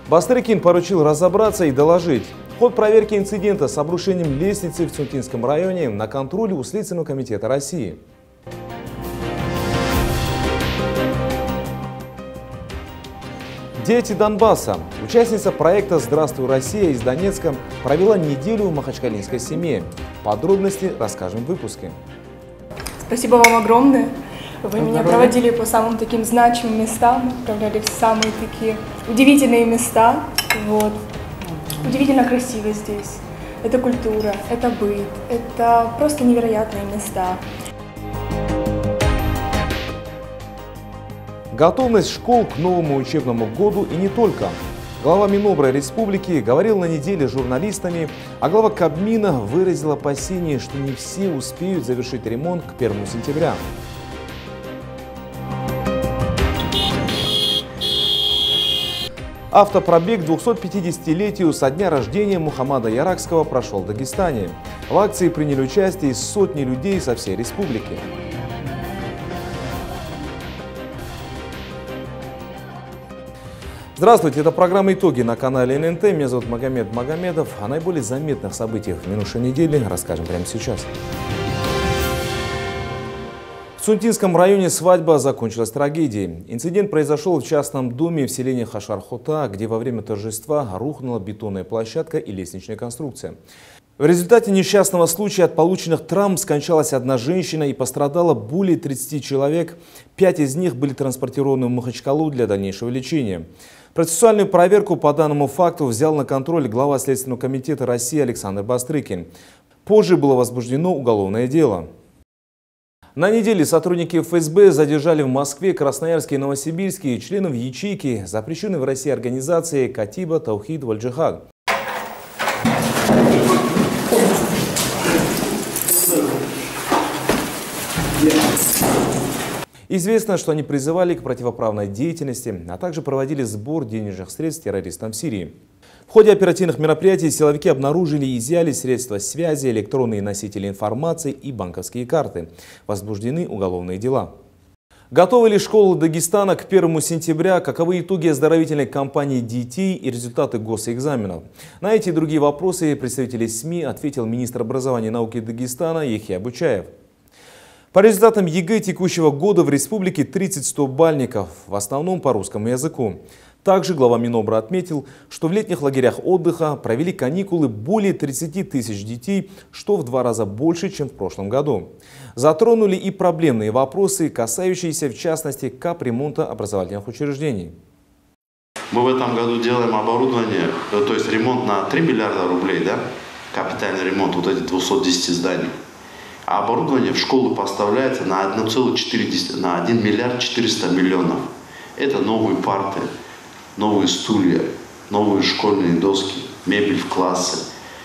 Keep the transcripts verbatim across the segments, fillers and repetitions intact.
Бастрыкин поручил разобраться и доложить. Ход проверки инцидента с обрушением лестницы в Цунтинском районе на контроле у Следственного комитета России. Дети Донбасса. Участница проекта «Здравствуй, Россия» из Донецка провела неделю в махачкалинской семье. Подробности расскажем в выпуске. Спасибо вам огромное. Вы меня проводили по самым таким значимым местам, отправляли в самые такие удивительные места. Вот. Удивительно красиво здесь. Это культура, это быт, это просто невероятные места. Готовность школ к новому учебному году и не только. Глава Минобра республики говорил на неделе с журналистами, а глава Кабмина выразил опасение, что не все успеют завершить ремонт к первому сентября. Автопробег к двухсотпятидесятилетию со дня рождения Мухаммада Яракского прошел в Дагестане. В акции приняли участие сотни людей со всей республики. Здравствуйте, это программа «Итоги» на канале эн эн тэ. Меня зовут Магомед Магомедов. О наиболее заметных событиях в минувшей неделе расскажем прямо сейчас. В Цунтинском районе свадьба закончилась трагедией. Инцидент произошел в частном доме в селении Хашар-Хута, где во время торжества рухнула бетонная площадка и лестничная конструкция. В результате несчастного случая от полученных травм скончалась одна женщина и пострадало более тридцати человек. Пять из них были транспортированы в Махачкалу для дальнейшего лечения. Процессуальную проверку по данному факту взял на контроль глава Следственного комитета России Александр Бастрыкин. Позже было возбуждено уголовное дело. На неделе сотрудники эф эс бэ задержали в Москве, Красноярске и Новосибирске членов ячейки, запрещенной в России организации Катиба Таухид Валь-Джихад. Известно, что они призывали к противоправной деятельности, а также проводили сбор денежных средств террористам в Сирии. В ходе оперативных мероприятий силовики обнаружили и изъяли средства связи, электронные носители информации и банковские карты. Возбуждены уголовные дела. Готовы ли школы Дагестана к первому сентября? Каковы итоги оздоровительной кампании детей и результаты госэкзаменов? На эти и другие вопросы представители СМИ ответил министр образования и науки Дагестана Яхья Бучаев. По результатам е гэ текущего года в республике тридцать стобальников, в основном по русскому языку. Также глава Минобра отметил, что в летних лагерях отдыха провели каникулы более тридцати тысяч детей, что в два раза больше, чем в прошлом году. Затронули и проблемные вопросы, касающиеся в частности капремонта образовательных учреждений. Мы в этом году делаем оборудование, то есть ремонт на три миллиарда рублей, да? Капитальный ремонт вот этих двухсот десяти зданий. А оборудование в школы поставляется на один миллиард четыреста миллионов. Это новые парты, новые стулья, новые школьные доски, мебель в классы.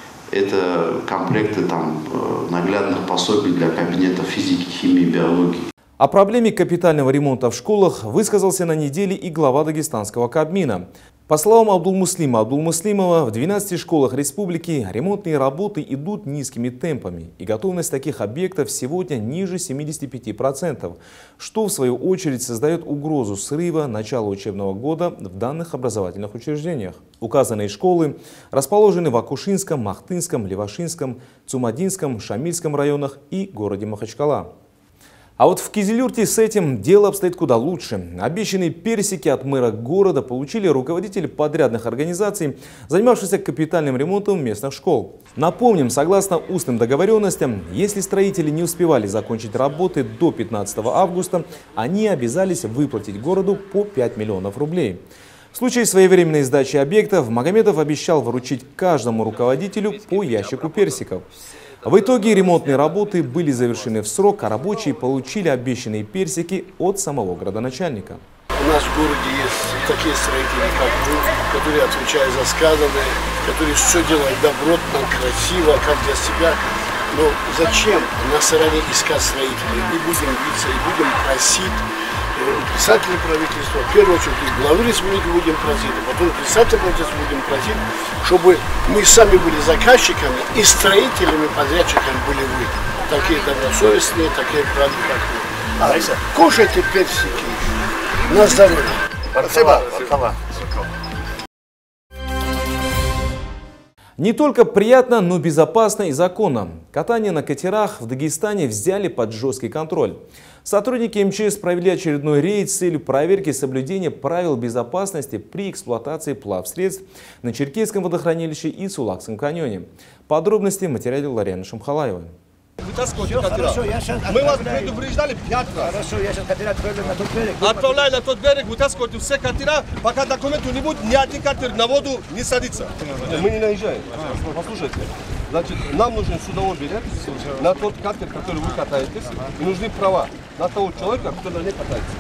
Это комплекты там, наглядных пособий для кабинета физики, химии, биологии. О проблеме капитального ремонта в школах высказался на неделе и глава Дагестанского Кабмина. По словам Абдулмуслима Абдулмуслимова, в двенадцати школах республики ремонтные работы идут низкими темпами, и готовность таких объектов сегодня ниже семидесяти пяти процентов, что в свою очередь создает угрозу срыва начала учебного года в данных образовательных учреждениях. Указанные школы расположены в Акушинском, Махтынском, Левашинском, Цумадинском, Шамильском районах и городе Махачкала. А вот в Кизилюрте с этим дело обстоит куда лучше. Обещанные персики от мэра города получили руководители подрядных организаций, занимавшихся капитальным ремонтом местных школ. Напомним, согласно устным договоренностям, если строители не успевали закончить работы до пятнадцатого августа, они обязались выплатить городу по пять миллионов рублей. В случае своевременной сдачи объектов Магомедов обещал вручить каждому руководителю по ящику персиков. В итоге ремонтные работы были завершены в срок, а рабочие получили обещанные персики от самого градоначальника. У нас в городе есть такие строители, как вы, которые отвечают за сказанное, которые все делают добротно, красиво, как для себя. Но зачем на стороне искать строителей? И будем биться, и будем просить председателя правительства, в первую очередь главы республики будем просить, а потом председателя правительства будем просить, чтобы мы сами были заказчиками и строителями, подрядчиками были вы. Такие добросовестные, такие правильные, как вы. А кушайте персики на здоровье. Спасибо. Не только приятно, но безопасно и законно. Катание на катерах в Дагестане взяли под жесткий контроль. Сотрудники эм че эс провели очередной рейд с целью проверки соблюдения правил безопасности при эксплуатации плавсредств на Черкесском водохранилище и Сулакском каньоне. Подробности в материале Ларианы Шамхалаевой. Все, хорошо, я сейчас... Мы вас предупреждали пять раз. Хорошо, я сейчас катера отправлю на тот берег. Отправляй на тот берег, вытаскивайте все катера, пока документов не будет, ни один катер на воду не садится. Мы не наезжаем. Послушайте. Значит, нам нужен судовой билет на тот катер, который вы катаетесь, и нужны права на того человека, который на ней катается.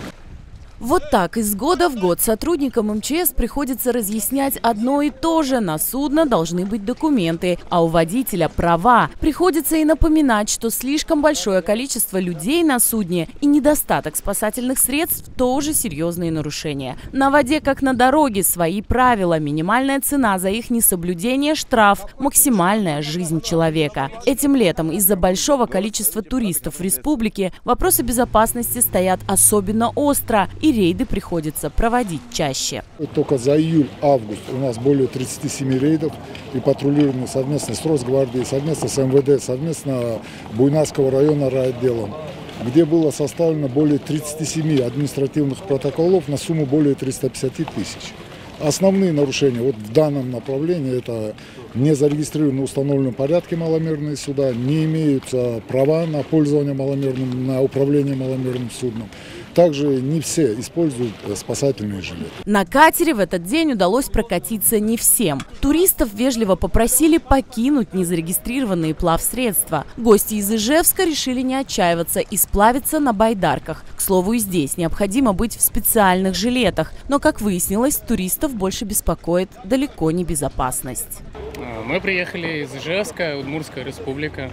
Вот так из года в год сотрудникам эм че эс приходится разъяснять одно и то же. На судно должны быть документы, а у водителя права. Приходится и напоминать, что слишком большое количество людей на судне и недостаток спасательных средств – тоже серьезные нарушения. На воде, как на дороге, свои правила. Минимальная цена за их несоблюдение – штраф, максимальная жизнь человека. Этим летом из-за большого количества туристов в республике вопросы безопасности стоят особенно остро. И рейды приходится проводить чаще. Только за июль-август у нас более тридцати семи рейдов и патрулирование совместно с Росгвардией, совместно с эм вэ дэ, совместно Буйнакского района райотделом, где было составлено более тридцати семи административных протоколов на сумму более трёхсот пятидесяти тысяч. Основные нарушения вот в данном направлении – это не зарегистрированы в установленном порядке маломерные суда, не имеются права на пользование маломерным, на управление маломерным судном. Также не все используют спасательные жилеты. На катере в этот день удалось прокатиться не всем. Туристов вежливо попросили покинуть незарегистрированные плавсредства. Гости из Ижевска решили не отчаиваться и сплавиться на байдарках. К слову, и здесь необходимо быть в специальных жилетах. Но, как выяснилось, туристов больше беспокоит далеко не безопасность. Мы приехали из Ижевска, Удмуртская республика.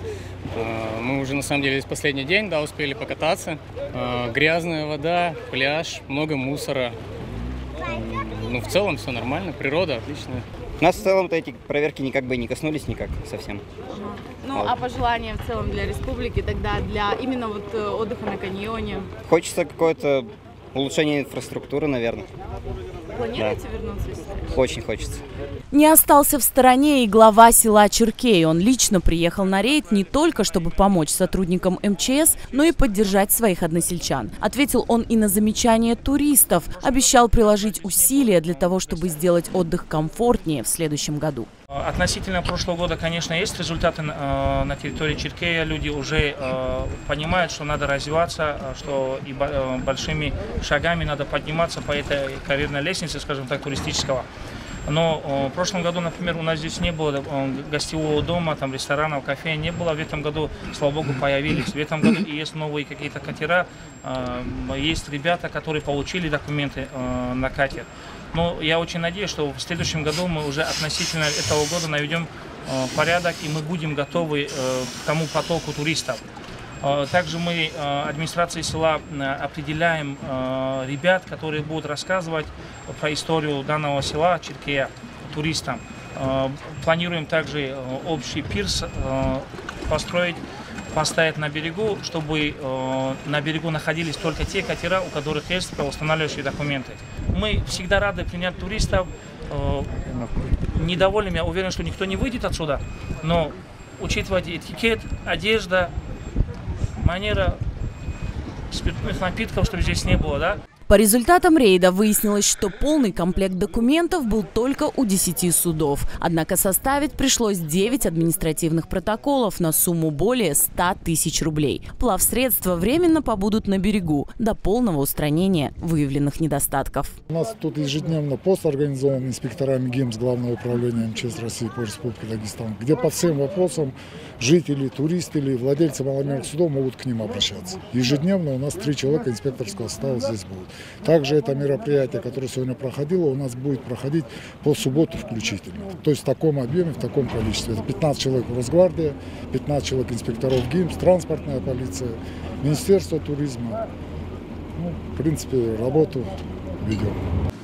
Мы уже на самом деле здесь последний день, да, успели покататься. Грязная вода, пляж, много мусора. Ну, в целом все нормально, природа отличная. Нас в целом-то эти проверки никак бы не коснулись никак совсем. Ну, вот. А пожелания в целом для республики тогда, для именно вот отдыха на каньоне? Хочется какое-то улучшение инфраструктуры, наверное. Планируете да. вернуться сюда? Очень хочется. Не остался в стороне и глава села Черкей. Он лично приехал на рейд не только, чтобы помочь сотрудникам эм че эс, но и поддержать своих односельчан. Ответил он и на замечания туристов. Обещал приложить усилия для того, чтобы сделать отдых комфортнее в следующем году. Относительно прошлого года, конечно, есть результаты э, на территории Черкея. Люди уже э, понимают, что надо развиваться, что и э, большими шагами надо подниматься по этой карьерной лестнице, скажем так, туристического. Но э, в прошлом году, например, у нас здесь не было э, гостевого дома, там ресторанов, кафе не было. В этом году, слава богу, появились. В этом году есть новые какие-то катера, э, есть ребята, которые получили документы э, на катер. Но я очень надеюсь, что в следующем году мы уже относительно этого года наведем э, порядок, и мы будем готовы э, к тому потоку туристов. Э, также мы, э, администрацией села, э, определяем э, ребят, которые будут рассказывать про историю данного села Черкея туристам. Э, планируем также э, общий пирс э, построить, поставить на берегу, чтобы э, на берегу находились только те катера, у которых есть правоустанавливающие документы. Мы всегда рады принять туристов. Э, недовольным, я уверен, что никто не выйдет отсюда, но учитывать этикет, одежда, манера спиртных напитков, чтобы здесь не было, да? По результатам рейда выяснилось, что полный комплект документов был только у десяти судов. Однако составить пришлось девять административных протоколов на сумму более ста тысяч рублей. Плавсредства временно побудут на берегу до полного устранения выявленных недостатков. У нас тут ежедневно пост организован инспекторами ГИМС Главного управления эм че эс России по Республике Дагестан, где по всем вопросам жители, туристы или владельцы маломерных судов могут к ним обращаться. Ежедневно у нас три человека инспекторского состава здесь будут. Также это мероприятие, которое сегодня проходило, у нас будет проходить по субботу включительно. То есть в таком объеме, в таком количестве. Это пятнадцать человек Росгвардия, пятнадцать человек инспекторов ГИМС, транспортная полиция, Министерство туризма. Ну, в принципе, работу ведем.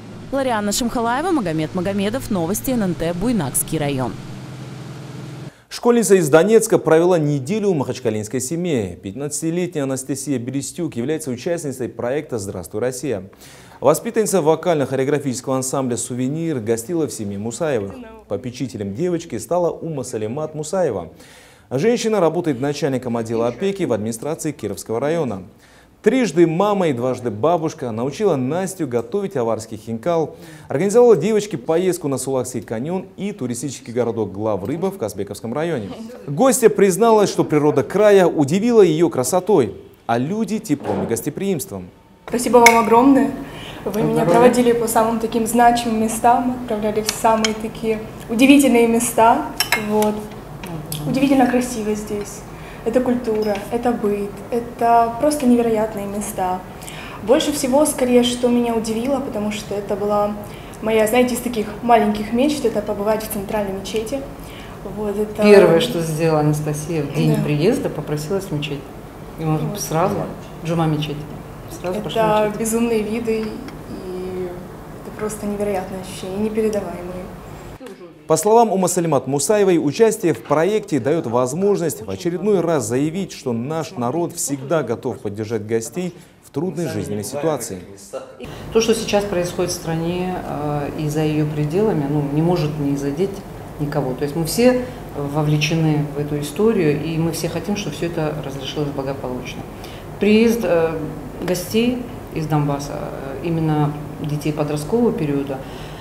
Лариана Шамхалаева, Магомед Магомедов, новости эн эн тэ, Буйнакский район. Школьница из Донецка провела неделю в махачкалинской семье. пятнадцатилетняя Анастасия Берестюк является участницей проекта «Здравствуй, Россия». Воспитанница вокально-хореографического ансамбля «Сувенир» гостила в семье Мусаевых. Попечителем девочки стала Ума Салимат Мусаева. Женщина работает начальником отдела опеки в администрации Кировского района. Трижды мама и дважды бабушка научила Настю готовить аварский хинкал, организовала девочке поездку на Сулакский каньон и туристический городок Главрыба в Казбековском районе. Гостья призналась, что природа края удивила ее красотой, а люди теплом и гостеприимством. Спасибо вам огромное. Вы меня проводили по самым таким значимым местам, отправляли в самые такие удивительные места. Вот. Удивительно красиво здесь. Это культура, это быт, это просто невероятные места. Больше всего, скорее, что меня удивило, потому что это была моя, знаете, из таких маленьких мечт, это побывать в центральной мечети. Вот, это... Первое, что сделала Анастасия в день да. приезда, попросилась в мечеть. И мы вот. сразу, джума мечеть, сразу это пошла в мечеть. Безумные виды, и это просто невероятные ощущения, непередаваемые. По словам Умы Салимат Мусаевой, участие в проекте дает возможность в очередной раз заявить, что наш народ всегда готов поддержать гостей в трудной жизненной ситуации. То, что сейчас происходит в стране э, и за ее пределами, ну, не может не задеть никого. То есть мы все вовлечены в эту историю, и мы все хотим, чтобы все это разрешилось благополучно. Приезд э, гостей из Донбасса, э, именно детей подросткового периода,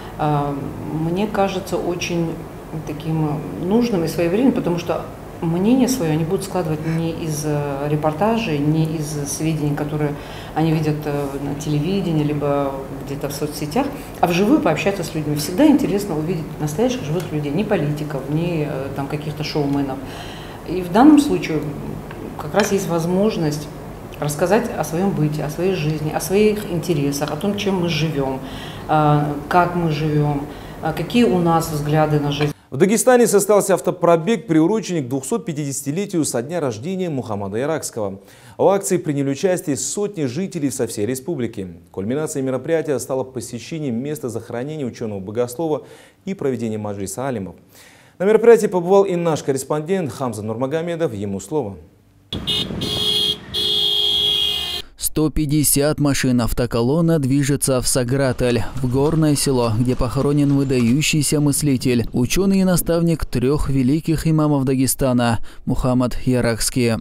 мне кажется очень таким нужным и своевременным, потому что мнение свое они будут складывать не из репортажей, не из сведений, которые они видят на телевидении, либо где-то в соцсетях, а вживую пообщаться с людьми. Всегда интересно увидеть настоящих живых людей, не политиков, не там каких-то шоуменов. И в данном случае как раз есть возможность рассказать о своем быте, о своей жизни, о своих интересах, о том, чем мы живем, как мы живем, какие у нас взгляды на жизнь. В Дагестане состоялся автопробег, приуроченный к двухсотпятидесятилетию со дня рождения Мухаммада Яракского. В акции приняли участие сотни жителей со всей республики. Кульминацией мероприятия стало посещение места захоронения ученого-богослова и проведение маджлиса алимов. На мероприятии побывал и наш корреспондент Хамза Нурмагомедов. Ему слово. сто пятьдесят машин автоколонна движется в Саграталь, в горное село, где похоронен выдающийся мыслитель, ученый и наставник трех великих имамов Дагестана – Мухаммад Яракский.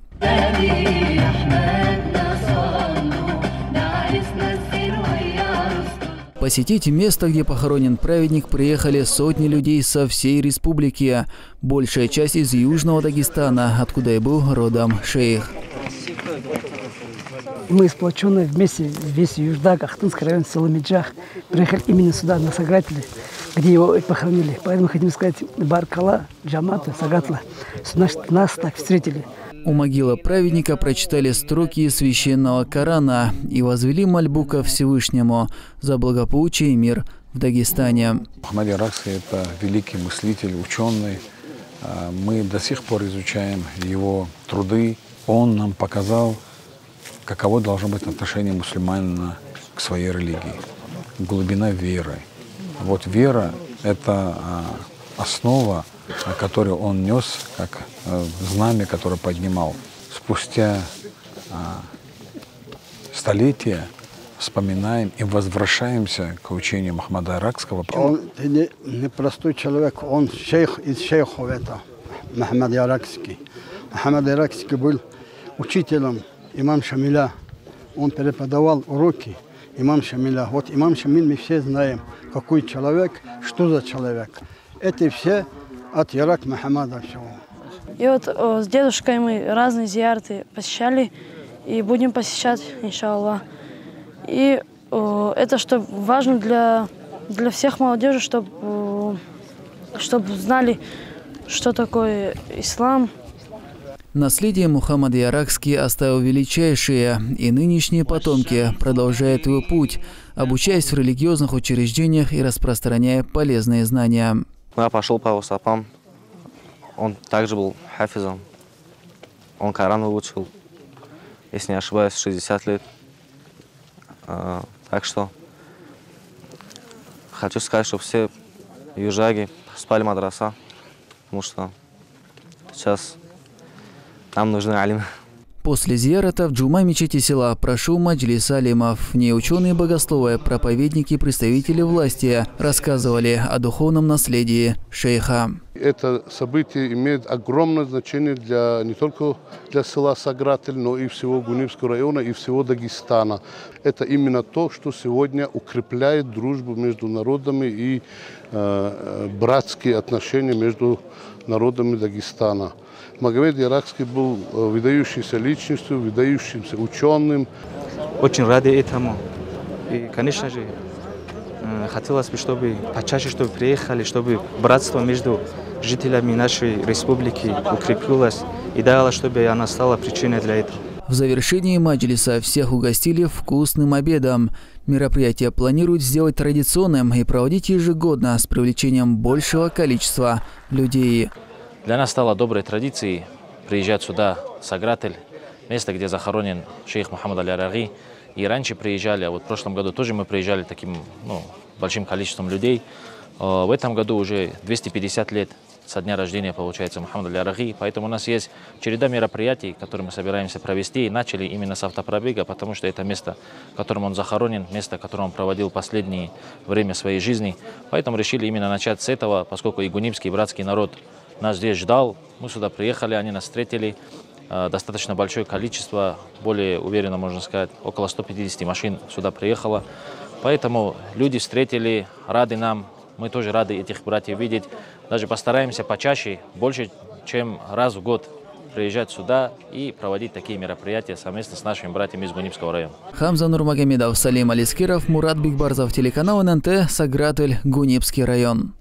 Посетить место, где похоронен праведник, приехали сотни людей со всей республики. Большая часть из Южного Дагестана, откуда и был родом шейх. Мы сплоченные вместе, весь Юждаг, Ахтунский район, село Меджах, приехали именно сюда, на Сагратиле, где его похоронили. Поэтому хотим сказать, Баркала, Джамата, Сагатла, нас, нас так встретили. У могилы праведника прочитали строки священного Корана и возвели мольбу ко Всевышнему за благополучие и мир в Дагестане. Мухаммад Яракский – это великий мыслитель, ученый. Мы до сих пор изучаем его труды. Он нам показал, каково должно быть отношение мусульманина к своей религии, глубина веры. Вот вера – это основа, которую он нес, как знамя, которое поднимал. Спустя столетия вспоминаем и возвращаемся к учению Мухаммада Яракского. Он не, не простой человек, он шейх из шейхов, это Мухаммад Яракский. Мухаммад Яракский был учителем имам Шамиля. Он преподавал уроки имам Шамиля. Вот имам Шамиль мы все знаем, какой человек, что за человек. Это все от Ярак Мухаммада всего. И вот о, с дедушкой мы разные зиярты посещали и будем посещать, иншаллах. И о, это что важно для, для всех молодежи, чтобы чтоб знали, что такое ислам. Наследие Мухаммад Яракский оставил величайшие, и нынешние потомки продолжают его путь, обучаясь в религиозных учреждениях и распространяя полезные знания. Я пошел по его стопам. Он также был хафизом. Он Коран выучил, если не ошибаюсь, в шестьдесят лет. А, так что хочу сказать, что все южаги спали мадраса, потому что сейчас нам нужны алимы. После зиярата в джума мечети села прошел маджлис алимов. В ней ученые, богословы, проповедники и представители власти рассказывали о духовном наследии шейха. Это событие имеет огромное значение для, не только для села Сагратель, но и всего Гунибского района и всего Дагестана. Это именно то, что сегодня укрепляет дружбу между народами и э, братские отношения между народами Дагестана. Магомед Яракский был выдающейся личностью, выдающимся ученым. Очень рады этому. И, конечно же, хотелось бы, чтобы почаще чтобы приехали, чтобы братство между жителями нашей республики укрепилось и дало, чтобы она стала причиной для этого. В завершении маджлиса всех угостили вкусным обедом. Мероприятие планируют сделать традиционным и проводить ежегодно с привлечением большего количества людей. Для нас стало доброй традицией приезжать сюда, в Сагратель, место, где захоронен шейх Мухаммад Аль-Араги. И раньше приезжали, а вот в прошлом году тоже мы приезжали таким ну, большим количеством людей. В этом году уже двести пятьдесят лет со дня рождения, получается, Мухаммада Аль-Араги. Поэтому у нас есть череда мероприятий, которые мы собираемся провести. И начали именно с автопробега, потому что это место, в котором он захоронен, место, в котором он проводил последнее время своей жизни. Поэтому решили именно начать с этого, поскольку и гунибский, и братский народ нас здесь ждал. Мы сюда приехали, они нас встретили. Достаточно большое количество, более уверенно можно сказать, около ста пятидесяти машин сюда приехало. Поэтому люди встретили, рады нам. Мы тоже рады этих братьев видеть. Даже постараемся почаще, больше, чем раз в год приезжать сюда и проводить такие мероприятия совместно с нашими братьями из Гунибского района. Хамза Нурмагомедов, Салим Алискиров, Мурат Бигбарзов, телеканал эн эн тэ, Сагратель, Гунибский район.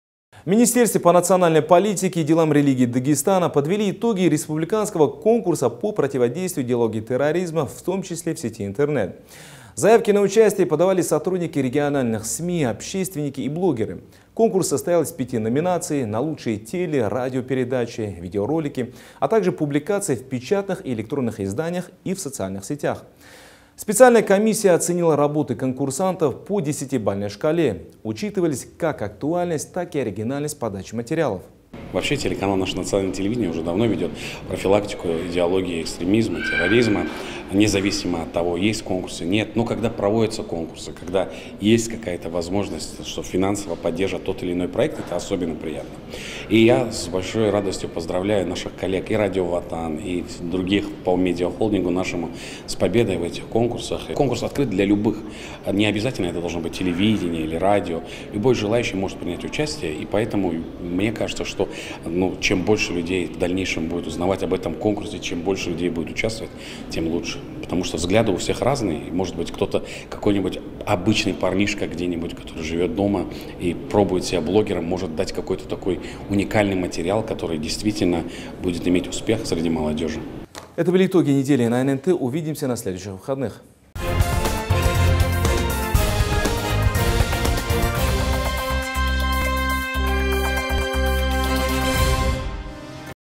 В Министерстве по национальной политике и делам религии Дагестана подвели итоги республиканского конкурса по противодействию идеологии терроризма, в том числе в сети интернет. Заявки на участие подавали сотрудники региональных СМИ, общественники и блогеры. Конкурс состоял из пяти номинаций на лучшие теле, радиопередачи, видеоролики, а также публикации в печатных и электронных изданиях и в социальных сетях. Специальная комиссия оценила работы конкурсантов по десятибалльной шкале. Учитывались как актуальность, так и оригинальность подачи материалов. Вообще телеканал «Наше национальное телевидение» уже давно ведет профилактику идеологии экстремизма, терроризма, независимо от того, есть конкурсы, нет. Но когда проводятся конкурсы, когда есть какая-то возможность, что финансово поддержат тот или иной проект, это особенно приятно. И я с большой радостью поздравляю наших коллег и Радио Ватан, и других по медиахолдингу нашему с победой в этих конкурсах. Конкурс открыт для любых. Не обязательно это должно быть телевидение или радио. Любой желающий может принять участие, и поэтому мне кажется, что ну, чем больше людей в дальнейшем будет узнавать об этом конкурсе, чем больше людей будет участвовать, тем лучше. Потому что взгляды у всех разные. Может быть, кто-то, какой-нибудь обычный парнишка где-нибудь, который живет дома и пробует себя блогером, может дать какой-то такой уникальный материал, который действительно будет иметь успех среди молодежи. Это были итоги недели на эн эн тэ. Увидимся на следующих выходных.